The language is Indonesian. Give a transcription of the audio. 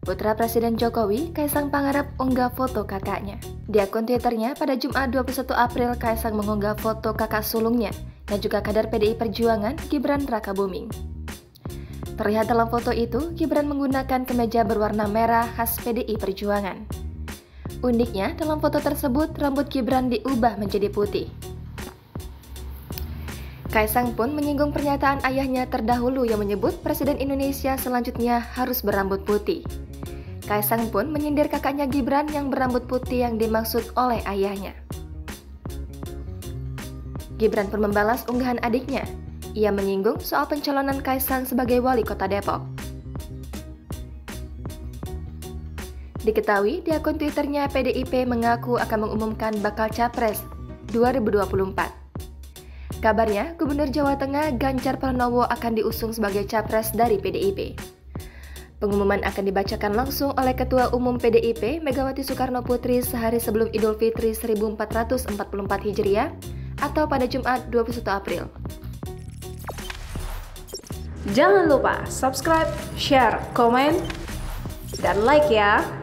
Putra Presiden Jokowi, Kaisang Pangarep unggah foto kakaknya. Di akun Twitternya pada Jumat 21 April, Kaisang mengunggah foto kakak sulungnya dan juga kader PDI Perjuangan, Gibran Rakabuming. Terlihat dalam foto itu, Gibran menggunakan kemeja berwarna merah khas PDI Perjuangan. Uniknya, dalam foto tersebut, rambut Gibran diubah menjadi putih. Kaisang pun menyinggung pernyataan ayahnya terdahulu yang menyebut Presiden Indonesia selanjutnya harus berambut putih. Kaisang pun menyindir kakaknya Gibran yang berambut putih yang dimaksud oleh ayahnya. Gibran pun membalas unggahan adiknya. Ia menyinggung soal pencalonan Kaisang sebagai wali kota Depok. Diketahui di akun Twitternya PDIP mengaku akan mengumumkan bakal Capres 2024. Kabarnya, Gubernur Jawa Tengah Ganjar Pranowo akan diusung sebagai Capres dari PDIP. Pengumuman akan dibacakan langsung oleh Ketua Umum PDIP Megawati Soekarno Putri sehari sebelum Idul Fitri 1444 Hijriah atau pada Jumat 21 April. Jangan lupa subscribe, share, komen, dan like ya!